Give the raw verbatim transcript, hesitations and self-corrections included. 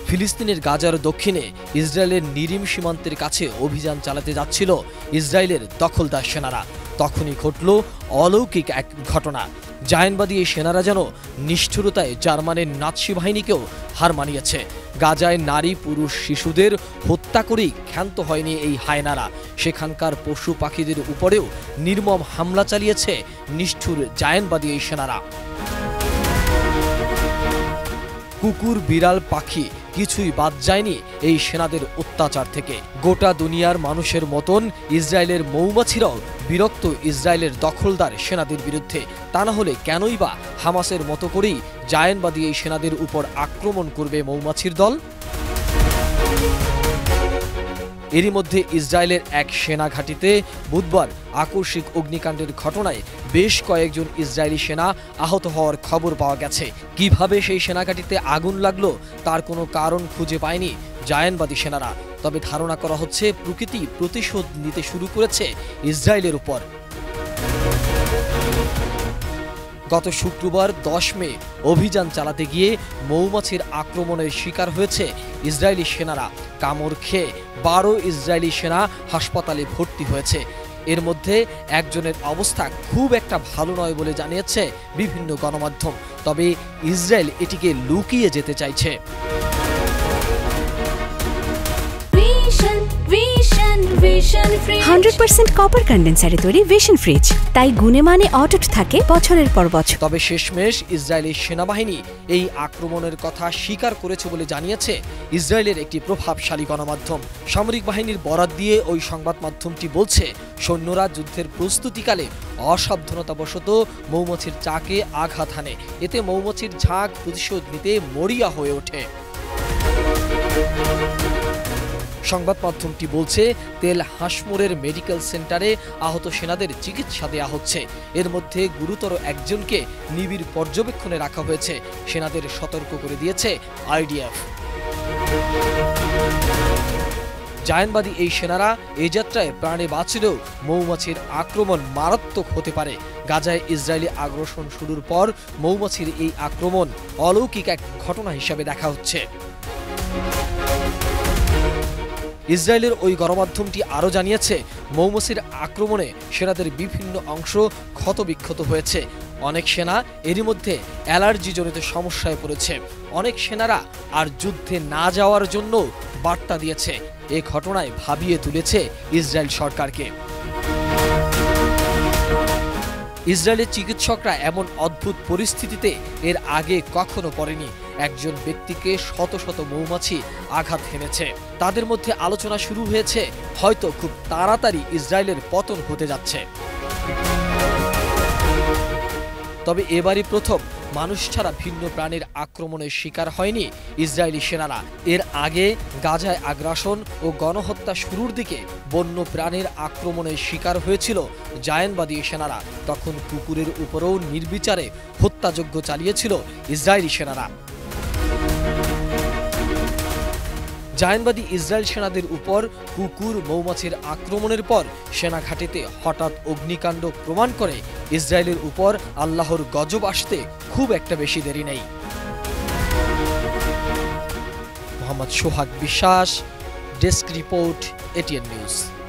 ফিলিস্তিনের গাজার দক্ষিণে ইসরায়েলের নিরিম সীমান্তের কাছে অভিযান চালাতে যাচ্ছিল ইসরায়েলের দখলদার সেনারা। তখনই ঘটল অলৌকিক এক ঘটনা। জায়নবাদী এই সেনারা যেন নিষ্ঠুরতায় জার্মানের নাৎসি বাহিনীকেও হার মানিয়েছে। গাজায় নারী পুরুষ শিশুদের হত্যা করেই ক্ষান্ত হয়নি এই হায়নারা, সেখানকার পশু পাখিদের উপরেও নির্মম হামলা চালিয়েছে নিষ্ঠুর জায়নবাদী এই সেনারা। কুকুর বিড়াল পাখি কিছুই বাদ যায়নি এই সেনাদের অত্যাচার থেকে। গোটা দুনিয়ার মানুষের মতন ইসরায়েলের মৌমাছিরাও বিরক্ত ইসরায়েলের দখলদার সেনাদের বিরুদ্ধে। তা না হলে কেনই বা হামাসের মতো করেই জায়নবাদী এই সেনাদের উপর আক্রমণ করবে মৌমাছির দল? এরই মধ্যে ইসরায়েলের এক সেনা ঘাঁটিতে বুধবার আকস্মিক অগ্নিকাণ্ডের ঘটনায় বেশ কয়েকজন ইসরায়েলি সেনা আহত হওয়ার খবর পাওয়া গেছে। কিভাবে সেই সেনা ঘাঁটিতে আগুন লাগলো তার কোনো কারণ খুঁজে পায়নি জায়নবাদী সেনারা। তবে ধারণা করা হচ্ছে প্রকৃতি প্রতিশোধ নিতে শুরু করেছে ইসরায়েলের উপর। গত শুক্রবার দশ মে অভিযান চালাতে গিয়ে মৌমাছির আক্রমণের শিকার হয়েছে ইসরায়েলি সেনারা। কামড় খেয়ে বারো ইসরায়েলি সেনা হাসপাতালে ভর্তি হয়েছে। এর মধ্যে একজনের অবস্থা খুব একটা ভালো নয় বলে জানিয়েছে বিভিন্ন গণমাধ্যম। তবে ইসরায়েল এটিকে লুকিয়ে যেতে চাইছে। হান্ড্রেড পার্সেন্ট কপার কন্ডেন্সারে তৈরি ভিশন ফ্রিজ, তাই গুণে মানে অটুট থাকে বছরের পর বছর। তবে শেষমেশ ইসরায়েলি সেনাবাহিনী এই আক্রমণের কথা স্বীকার করেছে বলে জানিয়েছে ইসরায়েলের একটি প্রভাবশালী গণমাধ্যম। সামরিক বাহিনীর বরাত দিয়ে ওই সংবাদ মাধ্যমটি বলছে, সৈন্যরা যুদ্ধের প্রস্তুতিকালে অসাবধানতাবশত মৌমাছির চাকে আঘাত হানে। এতে মৌমাছির ঝাঁক প্রতিশোধ নিতে মরিয়া হয়ে ওঠে। সংবাদ মাধ্যমটি বলছে, তেল হাসমোরের মেডিকেল সেন্টারে আহত সেনাদের চিকিৎসা দেয়া হচ্ছে। এর মধ্যে গুরুতর একজনকে নিবিড় পর্যবেক্ষণে রাখা হয়েছে। সেনাদের সতর্ক করে দিয়েছে আইডিএফ। জায়নবাদী এই সেনারা এই যাত্রায় প্রাণে বাঁচলেও মৌমাছির আক্রমণ মারাত্মক হতে পারে। গাজায় ইসরায়েলি আগ্রাসন শুরুর পর মৌমাছির এই আক্রমণ অলৌকিক এক ঘটনা হিসাবে দেখা হচ্ছে। ইসরায়েলের ওই গণমাধ্যমটি আরও জানিয়েছে, মৌমাছির আক্রমণে সেনাদের বিভিন্ন অংশ ক্ষতবিক্ষত হয়েছে। অনেক সেনা এরই মধ্যে অ্যালার্জিজনিত সমস্যায় পড়েছে। অনেক সেনারা আর যুদ্ধে না যাওয়ার জন্য বার্তা দিয়েছে। এ ঘটনায় ভাবিয়ে তুলেছে ইসরায়েল সরকারকে। ইসরায়েলের চিকিৎসকরা এমন অদ্ভুত পরিস্থিতিতে এর আগে কখনো পড়েনি। একজন ব্যক্তিকে শত শত মৌমাছি আঘাত হেনেছে। তাদের মধ্যে আলোচনা শুরু হয়েছে, হয়তো খুব তাড়াতাড়ি ইসরায়েলের পতন হতে যাচ্ছে। তবে এবারই প্রথম মানুষ ছাড়া ভিন্ন প্রাণীর আক্রমণের শিকার হয়নি ইসরায়েলি সেনারা। এর আগে গাজায় আগ্রাসন ও গণহত্যা শুরুর দিকে বন্য প্রাণীর আক্রমণের শিকার হয়েছিল জায়নবাদী সেনারা। তখন কুকুরের উপরেও নির্বিচারে হত্যাযজ্ঞ চালিয়েছিল ইসরায়েলি সেনারা। জায়নবাদী ইসরায়েল সেনাদের উপর কুকুর মৌমাছির আক্রমণের পর সেনা ঘাঁটিতে হঠাৎ অগ্নিকাণ্ড প্রমাণ করে ইসরায়েলের উপর আল্লাহর গজব আসতে খুব একটা বেশি দেরি নেই। মোহাম্মদ সোহাগ বিশ্বাস, ডেস্ক রিপোর্ট, এটিএন নিউজ।